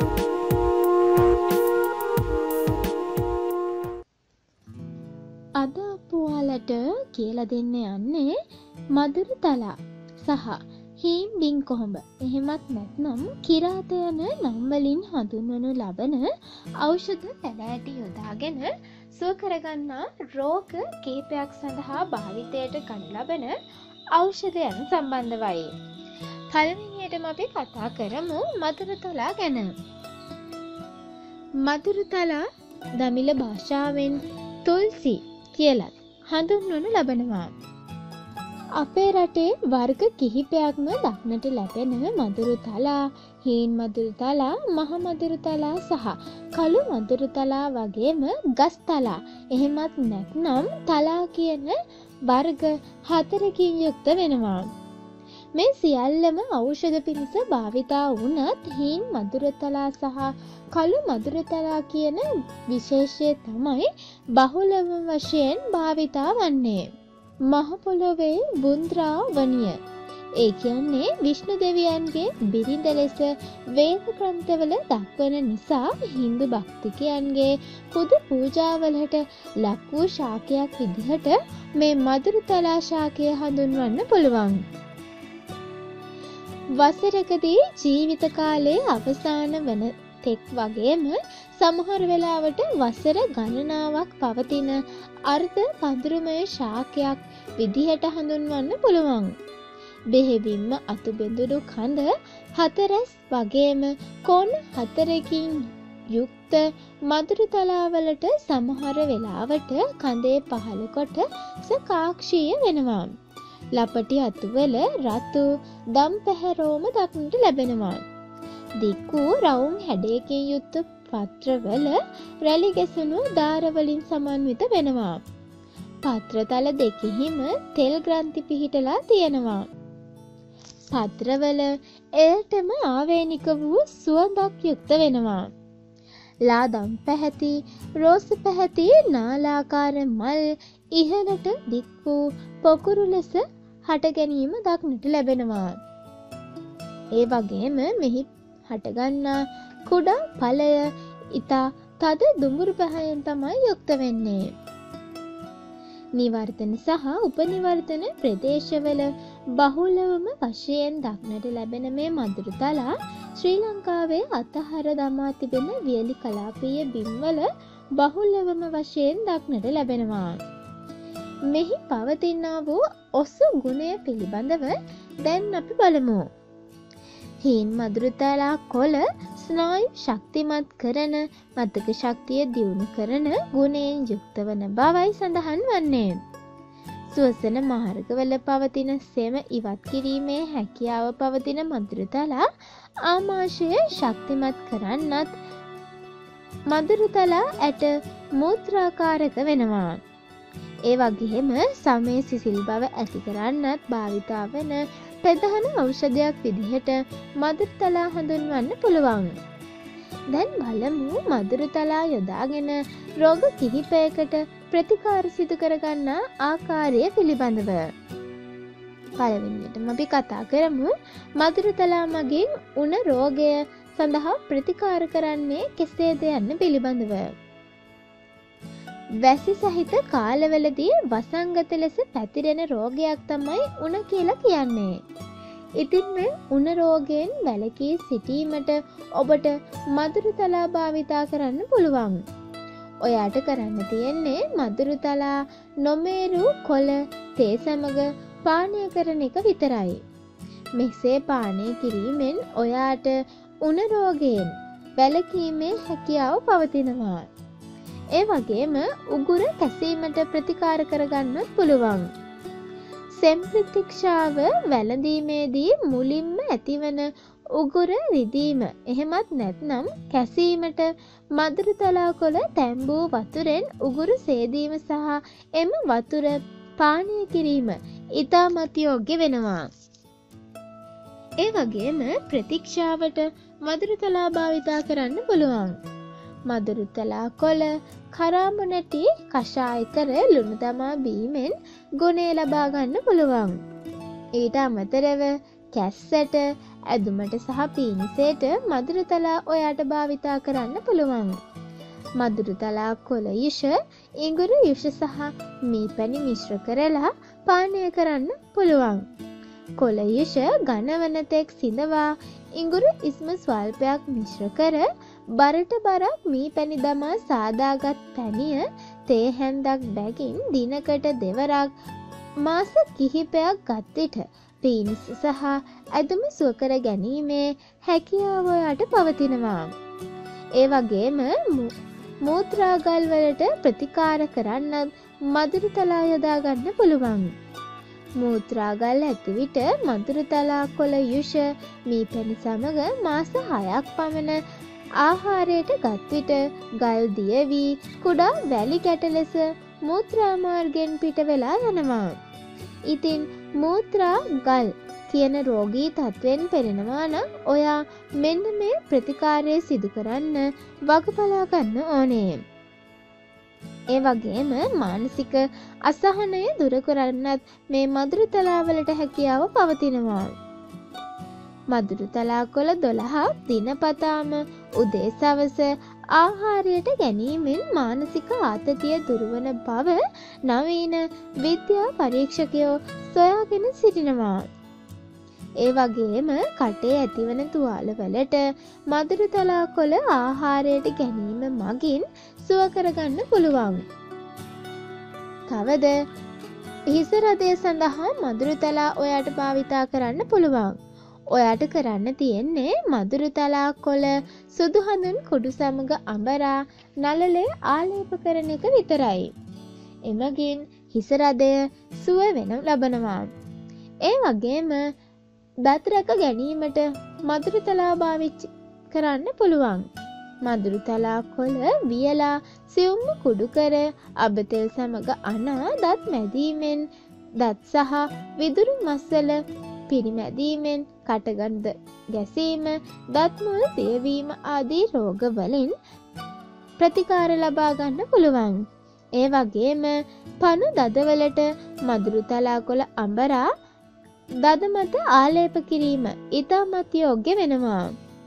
අද අපුවාලට කියලා දෙන්න යන්නේ මදුරුතලා සහ හීම් බින් කොහොඹ එහෙමත් නැත්නම් කිරාත යන නම් වලින් හඳුන්වනු ලබන ඖෂධ පැලෑටි යොදාගෙන සුව කරගන්නා රෝග කිහිපයක් සඳහා භාවිතයට ගනු ලබන ඖෂධයන් සම්බන්ධවයි. පළවෙනියටම අපි කතා කරමු මදුරුතලා ගැන. මදුරුතලා දමිළ භාෂාවෙන් තුල්සි කියලත් හඳුන්වනු ලබනවා. අපේ රටේ වර්ග කිහිපයක්ම දක්නට ලැබෙන මදුරුතලා, හීන් මදුරුතලා, මහ මදුරුතලා සහ කළු මදුරුතලා වගේම ගස්තලා එහෙමත් නැත්නම් තලා කියන වර්ග 4කින් යුක්ත වෙනවා. මේ සියල්ලම ඖෂධ පිණිස භාවිතා වුණත් හීන් මදුරුතලා සහ කළු මදුරුතලා කියන විශේෂය තමයි බහුලව වශයෙන් භාවිතා වන්නේ. මහ පොළොවේ බුන්ද්‍රා වනිය. ඒ කියන්නේ විෂ්ණු දෙවියන්ගේ බිරිඳ ලෙස වේද ග්‍රන්ථවල දක්වන නිසා හින්දු භක්තිකයන්ගේ පුද පූජාවලට ලක් වූ ශාකයක් විදිහට මේ මදුරුතලා ශාකය හඳුන්වන්න පුළුවන්. වසරකදී ජීවිත කාලයේ අවසාන වන තෙක් වගේම සමහර වෙලාවට වසර ගණනාවක් පවතින අර්ධ පඳුරුමය ශාකයක් විදිහට හඳුන්වන්න පුළුවන්. බෙහෙවින්ම අතුබෙදුරු කඳ 4 වගේම කොන් 4කින් යුක්ත මදුරුතලාවලට සමහර වෙලාවට කඳේ පහළ කොට සකාක්ෂීය වෙනවා. ලපටි අතුවල රතු දම් පැහැරෝම දක්නට ලැබෙනවා. දික්කු රවුම් හැඩයකින් යුක්ත පත්‍රවල රැලි ගැසුණු දාරවලින් සමන්විත වෙනවා. පත්‍රතල දෙකෙහිම තෙල් ග්‍රන්ථි පිහිටලා තියෙනවා. පත්‍රවල එයටම ආවේනික වූ සුවඳක් යුක්ත වෙනවා. ලාදම් පැහැති, රෝස පැහැති නාලාකාර මල් ඉහළට දික් වූ පොකුරු ලෙස හට ගැනීම දක්නට ලැබෙනවා. ඒ වගේම මෙහි හටගන්නා කුඩා ඵලය ඉතා තද දුඹුරු පැහැයෙන් තමයි යුක්ත වෙන්නේ. නිවර්තන සහ උපනිවර්තන ප්‍රදේශවල බහුලවම වශයෙන් දක්නට ලැබෙන මේ මදුරුතලා ශ්‍රී ලංකාවේ අතහර දමා තිබෙන වියලි කලාපීය බිම්වල බහුලවම වශයෙන් දක්නට ලැබෙනවා. මෙහි පවතිනා වූ ඔසු ගුණය පිළිබඳව දැන් අපි බලමු. හීන් මදුරුතලා කොළ ස්නායු ශක්තිමත් කරන, මතක ශක්තිය දියුණු කරන ගුණයෙන් යුක්ත වන බවයි සඳහන් වන්නේ. ස්වසන මාර්ගවල පවතින සෙම ඉවත් කිරීමේ හැකියාව පවතින මදුරුතලා ආමාශය ශක්තිමත් කරන්නත් මදුරුතලා ඇට මූත්‍රාකාරක වෙනවා. ඒ වගේම සමේ සිසිල් බව ඇති කරන්නත් භාවිතා වන ප්‍රධාන ඖෂධයක් විදිහට මදුරුතලා හඳුන්වන්න පුළුවන්. දැන් බලමු මදුරුතලා යොදාගෙන රෝග කිහිපයකට ප්‍රතිකාර සිදු කරගන්නා ආකාරය පිළිබඳව. පළවෙනියටම අපි කතා කරමු මදුරුතලා මගින් උණ රෝගය සඳහා ප්‍රතිකාර කරන්නේ කෙසේද යන්න පිළිබඳව. වැසි සහිත කාලවලදී වසංගත ලෙස පැතිරෙන රෝගයක් තමයි උණ කියලා කියන්නේ. ඉතින් මේ උණ රෝගයෙන් වැළකී සිටීමට ඔබට මදුරුතලා භාවිතා කරන්න පුළුවන්. ඔයාට කරන්න තියෙන්නේ මදුරුතලා නොමේරු කොළ තේ සමග පානය කරන එක විතරයි. මෙසේ පානය කිරීමෙන් ඔයාට උණ රෝගයෙන් වැළකීමේ හැකියාව පවතිනවා. ඒ වගේම උගුර කැසීමට ප්‍රතිකාර කරගන්නත් පුළුවන්. සෙම් ප්‍රතික්ෂාව වැළඳීමේදී මුලින්ම ඇතිවන උගුර රිදීම එහෙමත් නැත්නම් කැසීමට මදුරුතලා කොළ තැම්බූ වතුරෙන් උගුරු සේදීම සහ එම වතුර පානය කිරීම ඉතාමත් යෝග්‍ය වෙනවා. ඒ වගේම ප්‍රතික්ෂාවට මදුරුතලා භාවිතා කරන්න පුළුවන්. මදුරුතලා කොළ කරාඹු නැටි කෂාය කර ලුණු දමා බීමෙන් ගුණය ලබා ගන්න පුළුවන්. ඊට අමතරව කැස්සට ඇදුමට සහ පීනිසයට මදුරුතලා ඔයාට භාවිතා කරන්න පුළුවන්. මදුරුතලා කොළ යුෂ, ඉඟුරු යුෂ සහ මී පැණි මිශ්‍ර කරලා පානය කරන්න පුළුවන්. කොළ යුෂ ඝනවන තෙක් සිඳවා ඉඟුරු ඉස්ම ස්වල්පයක් මිශ්‍ර කර බරට බරක් මී පැණි දමා සාදාගත් පැණිය තේ හැන්දක් බැගින් දිනකට දෙවරක් මාස කිහිපයක් ගත් විට පීනිස සහ ඇදුම සුව කර ගැනීමේ හැකියාව ඔයාට පවතිනවා. ඒ වගේම මූත්‍රාගල් වලට ප්‍රතිකාර කරන්නත් මදුරුතලා යොදා ගන්න පුළුවන්. මූත්‍රාගල් ඇති විට මදුරුතලා කොළ යුෂ මී පැණි සමග මාස 6ක් පමණ ආහාරයට ගත් විට ගල් දිය වී කුඩා වැලි කැට ලෙස මූත්‍රා මාර්ගයෙන් පිට වෙලා යනවා. ඉතින් මූත්‍රා ගල් කියන රෝගී තත්වෙන් පෙළෙනවා නම් ඔයා මෙන්න මේ ප්‍රතිකාරය සිදු කරන්න වග බලා ගන්න ඕනේ. ඒ වගේම මානසික අසහනය දුරු කරන්නත් මේ මදුරුතලා වලට හැකියාව පවතිනවා. මදුරුතලා කොළ 12 දිනපතාම උදේ සවස ආහාරයට ගැනීමෙන් මානසික ආතතිය දුරවන බව නවීන විද්‍යා පරීක්ෂකයෝ සොයාගෙන සිටිනවා. ඒ වගේම කටේ ඇතිවන තුවාල වලට මදුරුතලා කොළ ආහාරයට ගැනීම මගින් සුව කරගන්න පුළුවන්. තවද හිස රදය සඳහා මදුරුතලා ඔයාට භාවිතා කරන්න පුළුවන්. ඔයාට කරන්න තියෙන්නේ මදුරුතලා කොළ සුදු හඳුන් කුඩු සමග අඹරා නළලේ ආලේප කරන එක විතරයි. එමගින් හිස රදය සුව වෙන ලබනවා. ඒ වගේම දත් රැක ගැනීමට මදුරුතලා භාවිතා කරන්න පුළුවන්. මදුරුතලා කොළ වියලා සියුම්ම කුඩු කර අබතෙල් සමග අනා දත් මැදීමෙන් දත් සහ විදුරු මස්වල පිරිමැදීමෙන් කටගඳ ගැසීම, දත් මුල් දියවීම ආදී රෝග වලින් ප්‍රතිකාර ලබා ගන්න පුළුවන්. ඒ වගේම පණු දදවලට මදුරුතලා කොළ අඹරා දද මත ආලේප කිරීම ඉතාමත් යෝග්‍ය වෙනවා.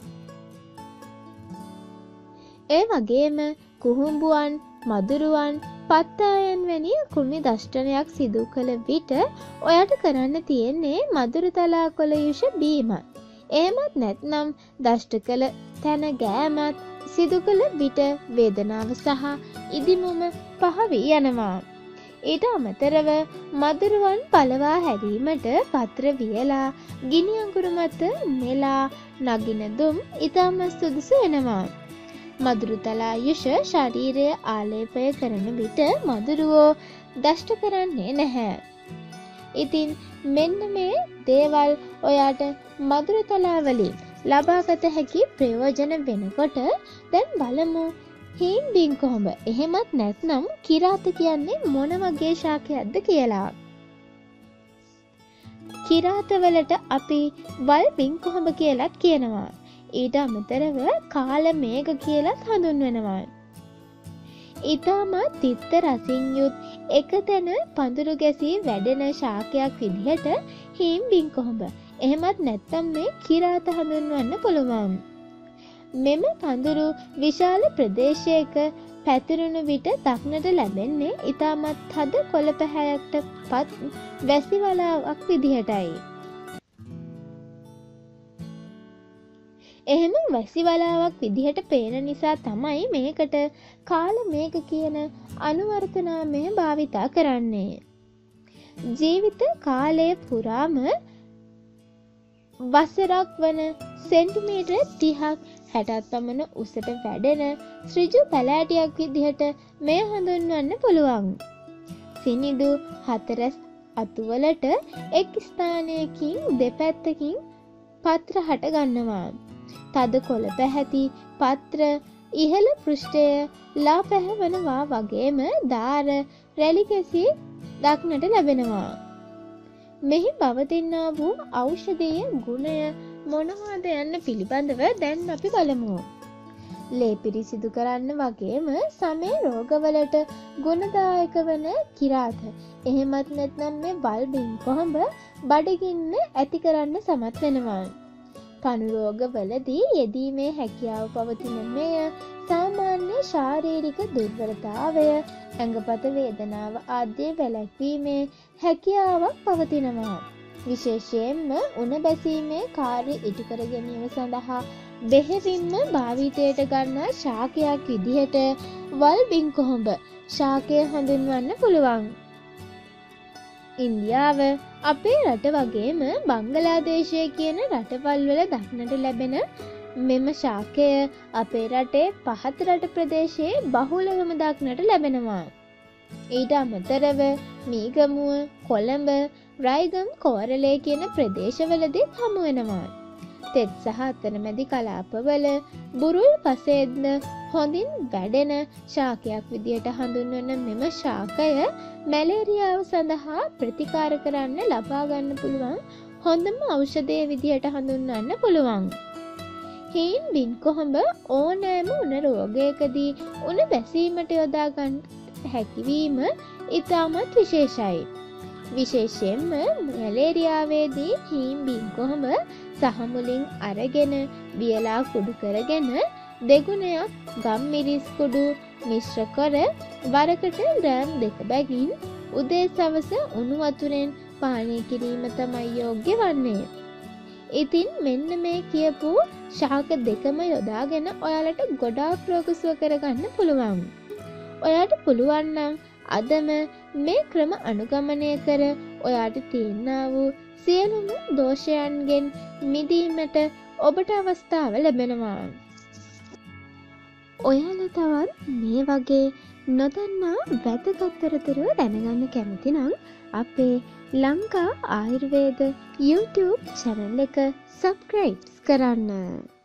ඒ වගේම කුහුඹුවන්, මදුරුවන්, පත්තායන් වැනි කෘමි දෂ්ටනයක් සිදු කළ විට ඔයාට කරන්න තියෙන්නේ මදුරුතලා කොළ යුෂ බීම. එහෙමත් නැත්නම් දෂ්ට කළ තැන ගෑමත් සිදු කළ විට වේදනාව සහ ඉදිමුම පහ වී යනවා. ඊට අමතරව මදුරුවන් පළවා හැරීමට පත්‍ර වියලා ගිනි අඟුරු මත නෙලා නගින දුම් ඉතාම සුදුසු වෙනවා. මදුරුතලා යුෂ ශරීරය ආලේපය කරන විට මදුරුවෝ දෂ්ට කරන්නේ නැහැ. ඉතින් මෙන්න මේ දේවල් ඔයාට මදුරුතලා වලින් ලබාගත හැකි ප්‍රයෝජන වෙනකොට දැන් බලමු හීන් බින් කොහොඹ එහෙමත් නැත්නම් කිරාත කියන්නේ මොන වගේ ශාකයක්ද කියලා. කිරාත වලට අපි වල් බින් කොහොඹ කියලාත් කියනවා. ඊට අමතරව කාල මේඝ කියලත් හඳුන්වනවා. ඊටමත් තිත්ත රසින් යුත් එකතැන පඳුරු ගැසී වැඩෙන ශාකයක් විදිහට හීම් බින් කොහොඹ එහෙමත් නැත්නම් මේ කිරාත හඳුන්වන්න පුළුවන්. මෙම පඳුරු විශාල ප්‍රදේශයක පැතිරුණු විට දක්නට ලැබෙන්නේ ඊටමත් තද කොළ පැහැයකට පත් වැසි වලාවක් විදිහටයි. එහෙම වැසි වලාවක් විදිහට පේන නිසා තමයි මේකට කාල මේඝ කියන අනුවර්ත නාමය භාවිතා කරන්නේ. ජීවිත කාලය පුරාම වසරක් වන සෙන්ටිමීටර් 30ක් 60ක් පමණ උසට වැඩෙන ඍජු පැලෑටියක් විදිහට මෙය හඳුන්වන්න පුළුවන්. සිනිඳු හතරැස් අතුවලට එක් ස්ථානයකින් දෙපැත්තකින් පත්‍ර හට ගන්නවා. තද කොළ පැහැති පත්‍ර ඉහළ පෘෂ්ඨය ලා පැහැවනවා වගේම දාර රැලි කැසී දක්නට ලැබෙනවා. මෙහි පවතිනා වූ ඖෂධීය ගුණය මොනවාද යන්න පිළිබඳව දැන් අපි බලමු. ලේ පිරිසිදු කරන්න වගේම සමේ රෝගවලට ගුණදායක වන කිරාත එහෙමත් නැත්නම් මේ වල් බින් කොහොඹ බඩගින්න ඇති කරන්න සමත් වෙනවා. කණු රෝගවලදී යෙදීමේ හැකියාව පවතින මෙය සාමාන්‍ය ශාරීරික දුර්වලතාවය, ඇඟපත වේදනාව ආදී වැළැක්වීමේ හැකියාවක් පවතිනවා. විශේෂයෙන්ම උණ බැසීමේ කාර්ය ඉටු කර ගැනීම සඳහා බෙහෙවින්ම භාවිතයට ගන්නා ශාකයක් විදිහට වල් බිංකොහොඹ ශාකය හඳුන්වන්න පුළුවන්. ඉන්දියාව අපේ රට වගේම බංගලාදේශය කියන රටවල් වල දක්නට ලැබෙන මෙම ශාකය අපේ රටේ පහත රට ප්‍රදේශයේ බහුලවම දක්නට ලැබෙනවා. ඊට අමතරව මීගමුව, කොළඹ, රයිගම්, කෝරළේ කියන ප්‍රදේශවලදීත් හමු වෙනවා. තෙත් සහ අතරමැදි කලාපවල බුරුල් පසේද්ද හොඳින් වැඩෙන ශාකයක් විදියට හඳුන්වන මෙම ශාකය මැලේරියාව සඳහා ප්‍රතිකාර කරන්න ලබා ගන්න පුළුවන් හොඳම ඖෂධය විදියට හඳුන්වන්න පුළුවන්. හීන් බින්කොහොඹ ඕනෑම උණ රෝගයකදී උණ බැසීමට යොදා ගන්න හැකිවීම ඉතාමත් විශේෂයි. විශේෂයෙන්ම මැලේරියාවේදී හීන් බින්කොහොඹ සහ මුලින් අරගෙන වියලා කුඩු කරගෙන දෙගුණයක් ගම් මිරිස් කුඩු මිශ්‍ර කර වරකට ග්‍රෑම් 2 බැගින් උදේ සවස උණු වතුරෙන් පානය කිරීම තමයි යෝග්‍ය වන්නේ. ඉතින් මෙන්න මේ කියපු ශාක දෙකම යොදාගෙන ඔයාලට ගොඩාක් රෝග සුව කරගන්න පුළුවන්. ඔයාට පුළුවන් නම් අදම මේ ක්‍රම අනුගමනය කර ඔයාට තියෙනා වූ සියලුම දෝෂයන්ගෙන් මිදීමට ඔබට අවස්ථාව ලැබෙනවා. ඔයාලා තවත් මේ වගේ නොදන්නා වැදගත් තොරතුරු දැනගන්න කැමති නම් අපේ ලංකා ආයුර්වේද YouTube channel එක subscribe කරන්න.